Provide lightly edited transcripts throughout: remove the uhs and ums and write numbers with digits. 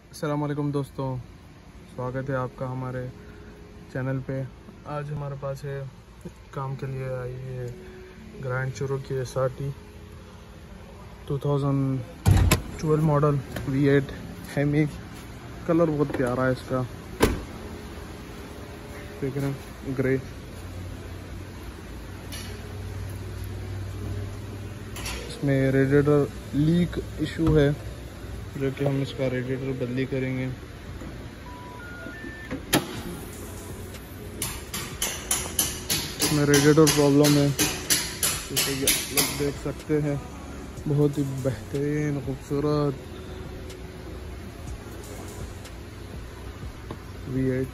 अस्सलाम वालेकुम दोस्तों, स्वागत है आपका हमारे चैनल पे। आज हमारे पास है काम के लिए आई है Grand Cherokee SRT 2012 model V8 Hemi. Colour बहुत प्यारा है इसका, देख रहे हैं, ग्रे। इसमें रेडिएटर लीक इशू है, जो कि हम इसका रेडिएटर बदली करेंगे। इसमें रेडिएटर प्रॉब्लम है, जैसे कि आप लोग देख सकते हैं। बहुत ही बेहतरीन खूबसूरत V8।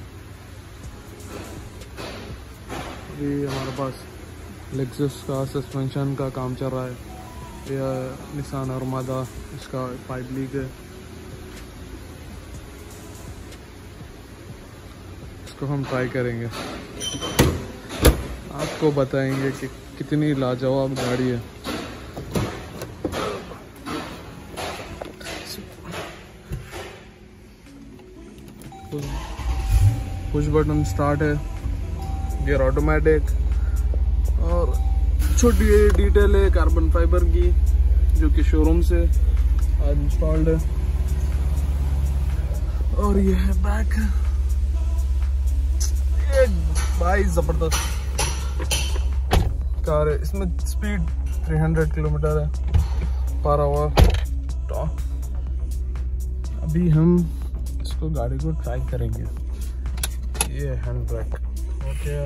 अभी हमारे पास लेक्सस का सस्पेंशन का काम चल रहा है, या निसान अरमादा, इसका पाइप लीक है। इसको हम ट्राई करेंगे, आपको बताएंगे कि कितनी लाजवाब गाड़ी है। पुश बटन स्टार्ट है, गियर ऑटोमेटिक, और छोटी डिटेल है कार्बन फाइबर की, जो कि शोरूम से आज इंस्टॉल्ड है। और ये है बैक, ये भाई जबरदस्त कार है। इसमें स्पीड 300 किलोमीटर है पर आवर टॉप। अभी हम इसको गाड़ी को ट्राई करेंगे। ये हैंड ब्रेक ओके,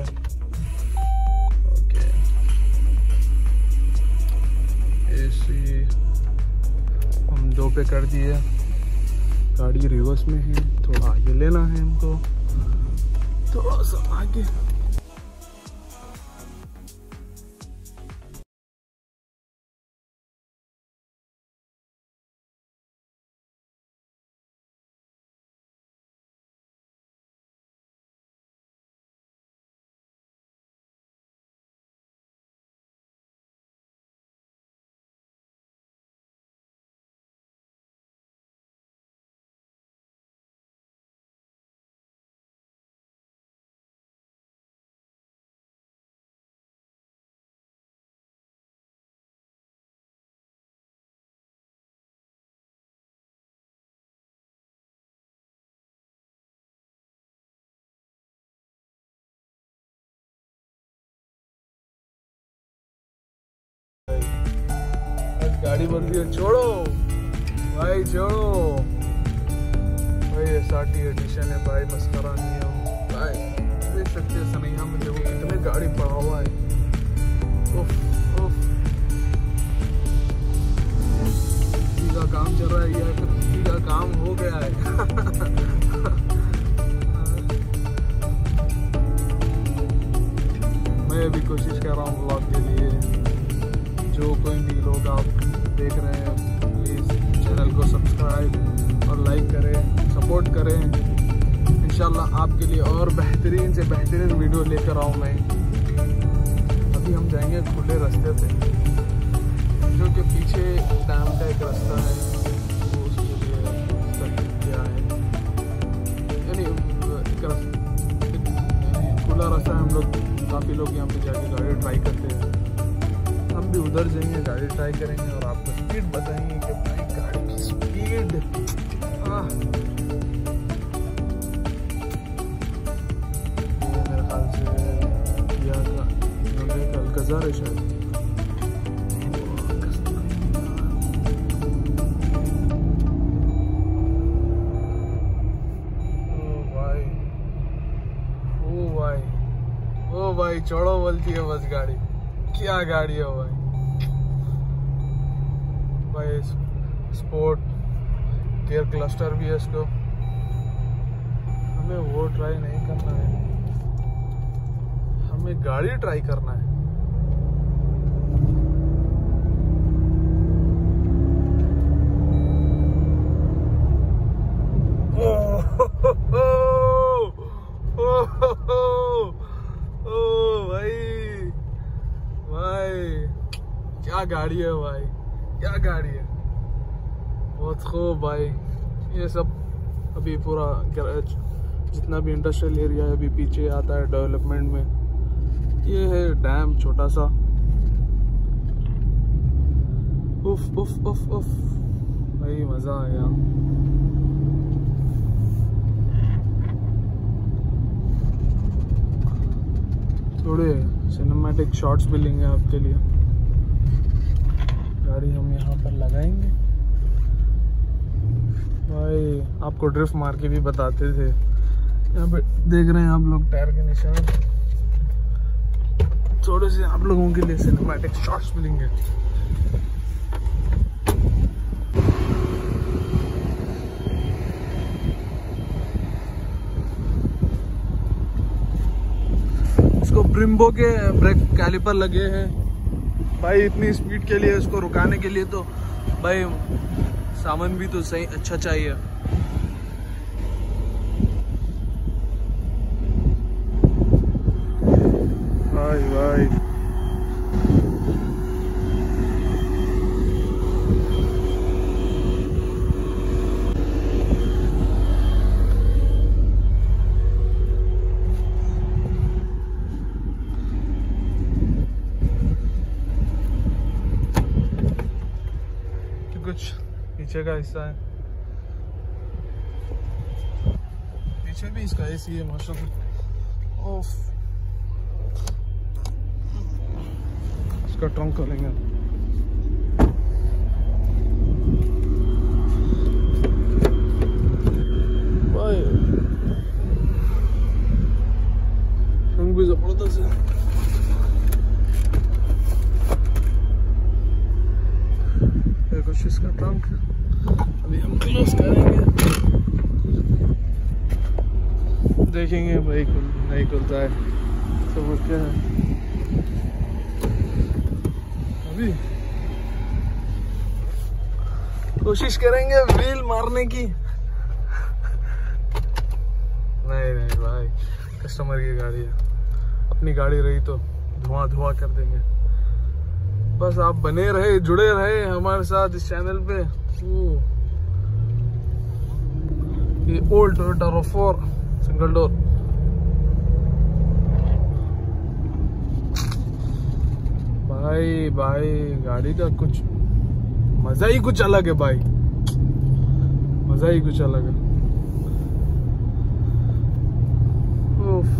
AC हम 2 पे कर दिए। गाड़ी रिवर्स में है, थोड़ा आगे लेना है हमको, थोड़ा सा आगे। गाड़ी बन रही है, छोड़ो भाई, छोड़ो भाई। SRT एडिशन है भाई, मस्करा नहीं है भाई। देख सकते हैं सनैया में देखो कितने गाड़ी पड़ा हुआ है। उफ उफ, इसी का काम चल रहा है या फिर इसी का काम हो गया है। मैं भी कोशिश कर रहा हूँ ब्लॉग के लिए। जो कोई भी लोग आप देख रहे हैं, प्लीज़ चैनल को सब्सक्राइब और लाइक करें, सपोर्ट करें। इंशाल्लाह आपके लिए और बेहतरीन से बेहतरीन वीडियो लेकर आऊँ मैं। अभी हम जाएंगे खुले रास्ते पे, जो कि पीछे डैम का एक रास्ता है, वो उसके लिए सर्किट किया है। यानी खुला रास्ता है। हम लोग काफ़ी लोग यहाँ पे जाके गाड़ी ट्राई करते हैं। हम भी उधर जाएंगे, गाड़ी ट्राई करेंगे और आपको स्पीड बताएंगे कि भाई गाड़ी की स्पीड। ये मेरे ख्याल से किया का अल्कज़ार है शायद। ओ भाई छोड़ो बोलती है बस गाड़ी। क्या गाड़ी है भाई, स्पोर्ट गियर क्लस्टर भी है इसको। हमें वो ट्राई नहीं करना है, हमें गाड़ी ट्राई करना है। क्या गाड़ी है भाई, क्या गाड़ी है, बहुत खूब भाई। ये सब अभी पूरा जितना भी इंडस्ट्रियल एरिया है अभी पीछे आता है डेवलपमेंट में। ये है डैम छोटा सा। उफ उफ उफ उफ भाई मज़ा आ गया। थोड़े सिनेमैटिक शॉट्स भी लेंगे आपके लिए। गाड़ी हम यहाँ पर लगाएंगे भाई, आपको ड्रिफ्ट मार के भी बताते थे। यहाँ पे देख रहे हैं आप लोग टायर के निशान। थोड़े से आप लोगों के लिए सिनेमैटिक शॉट्स मिलेंगे। इसको ब्रिम्बो के ब्रेक कैलिपर लगे हैं भाई, इतनी स्पीड के लिए इसको रुकाने के लिए तो भाई सामान भी तो सही अच्छा चाहिए। भाई भाई कुछ पीछे का हिस्सा है, पीछे भी इसका एसी है माशाल्लाह। ओफ, इसका ट्रंक खोलेंगे। भाई ट्रंक भी जबरदस्त है। कुछ इसका ट्रंक अभी हम क्लोज करेंगे, देखेंगे भाई खुल नहीं खुलता है तो वो क्या है। अभी कोशिश करेंगे व्हील मारने की। नहीं नहीं भाई, कस्टमर की गाड़ी है, अपनी गाड़ी रही तो धुआं धुआं कर देंगे। बस आप बने रहे, जुड़े रहे हमारे साथ इस चैनल पे। ये old Toyota RAV4 single door. भाई भाई गाड़ी का कुछ मजा ही कुछ अलग है भाई, मजा ही कुछ अलग है। उफ।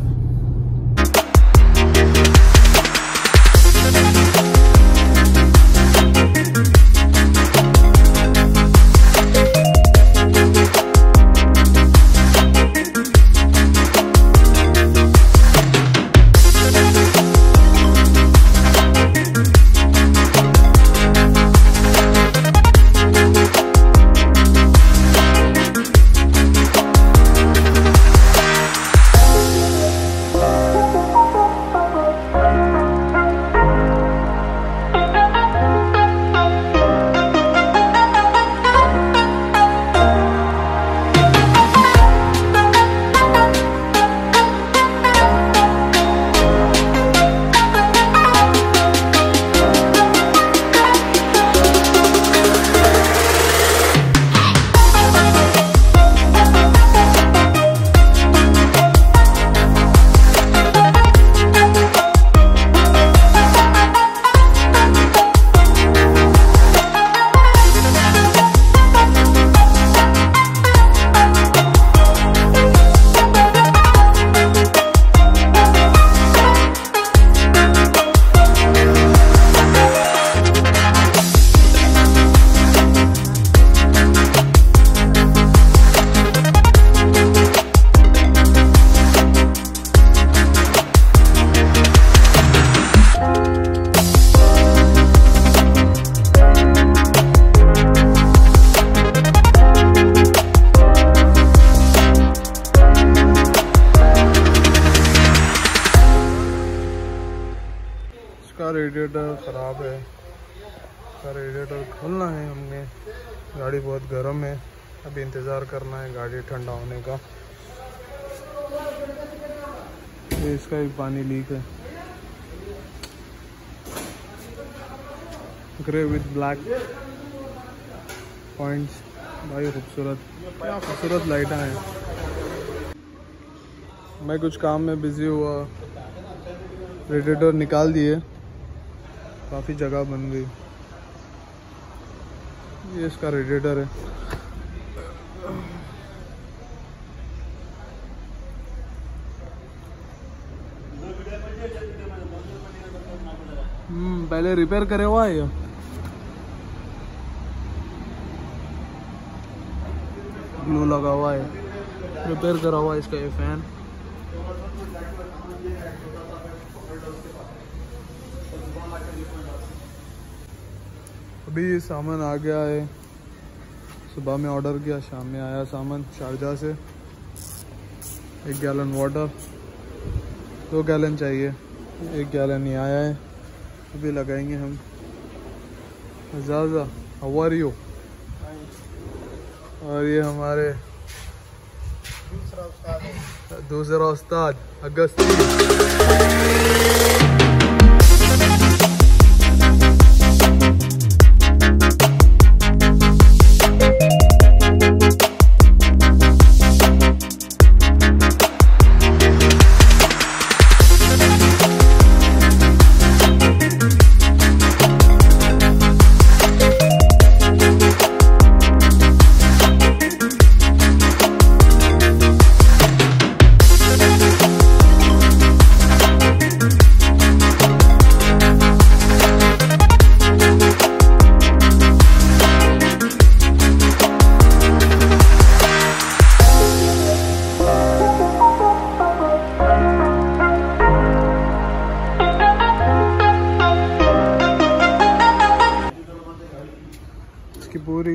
रेडिएटर ख़राब है, इसका रेडिएटर खोलना है हमने। गाड़ी बहुत गर्म है, अभी इंतज़ार करना है गाड़ी ठंडा होने का। ये इसका भी पानी लीक है, ग्रे विद ब्लैक पॉइंट्स। भाई खूबसूरत, क्या खूबसूरत लाइटें हैं। मैं कुछ काम में बिज़ी हुआ, रेडिएटर निकाल दिए, काफ़ी जगह बन गई। ये इसका रेडिएटर है। पहले रिपेयर करे हुआ है ये। ग्लू लगा हुआ है, रिपेयर करा हुआ है इसका ये फैन। अभी सामान आ गया है, सुबह में ऑर्डर किया, शाम में आया सामान शारजा से। 1 गैलन वाटर, 2 गैलन चाहिए, 1 गैलन ही आया है। अभी लगाएंगे हम। ज़ाज़ा, हाउ आर यू? और ये हमारे दूसरा उस्ताद अगस्ती। की पूरी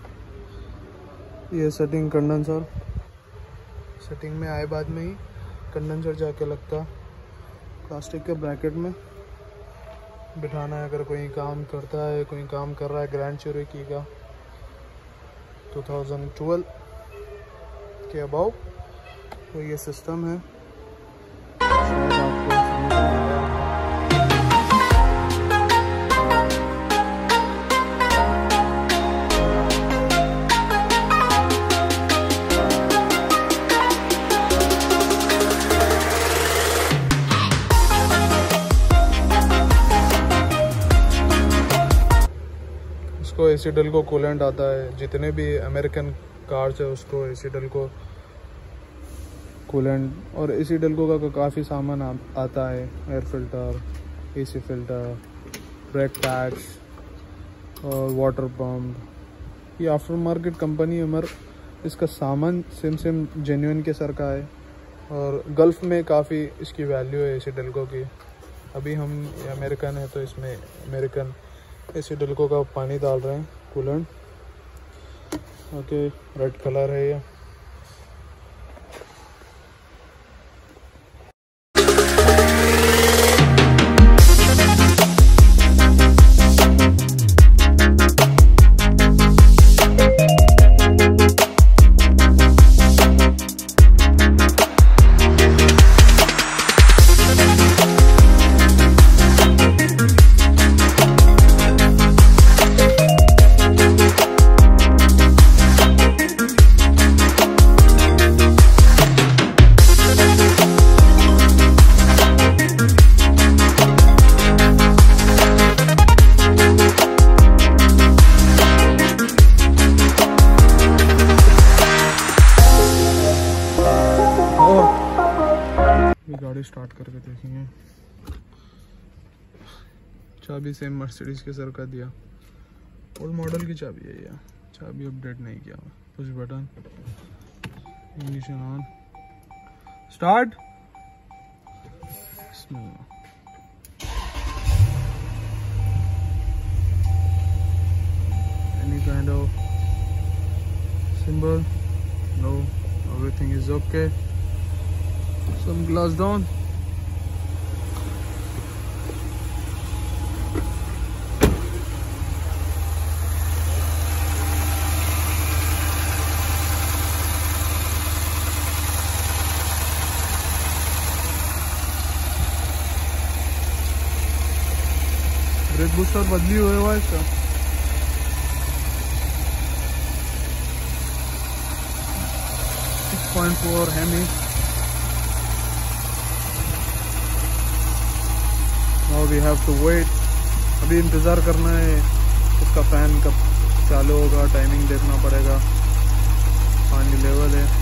ये सेटिंग कंडेंसर, सेटिंग में आए बाद में ही कंडेंसर जाके लगता। प्लास्टिक के ब्रैकेट में बिठाना है अगर कोई काम करता है, कोई काम कर रहा है। ग्रैंड चेरोकी का 2012 के अबाउ तो ये सिस्टम है। उसको एसी डल्को कूलेंट आता है, जितने भी अमेरिकन कार्स है उसको एसी डल्को कूलेंट और एसी डल्को का काफ़ी सामान आता है। Air filter, AC filter, brake pads और वाटर पम्प। ये आफ्टर मार्केट कंपनी है, मगर इसका सामान सेम जेन्युइन के सर का है और गल्फ़ में काफ़ी इसकी वैल्यू है एसी डल्को की। अभी हम अमेरिकन है तो इसमें अमेरिकन एसी डल्को का पानी डाल रहे हैं, कूलेंट। ओके, रेड कलर है ये। गाड़ी स्टार्ट करके देखेंगे। चाबी सेम मर्सिडीज के सर का दिया, ओल्ड मॉडल की चाबी है ये, चाबी अपडेट नहीं किया। Push button, ignition on, start. Any kind of symbol? No, everything is okay. Some glass down. Brake booster बदली हुआ है इसका। 6.4 Hemi. Now we have to wait. अभी इंतज़ार करना है इसका फ़ैन कब चालू होगा, टाइमिंग देखना पड़ेगा। पानी लेवल है।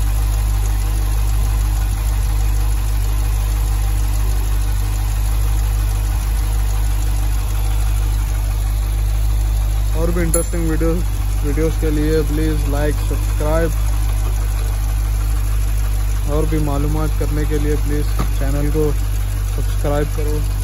और भी इंटरेस्टिंग वीडियोस के लिए प्लीज़ लाइक सब्सक्राइब, और भी मालूमात करने के लिए प्लीज़ चैनल को सब्सक्राइब करो।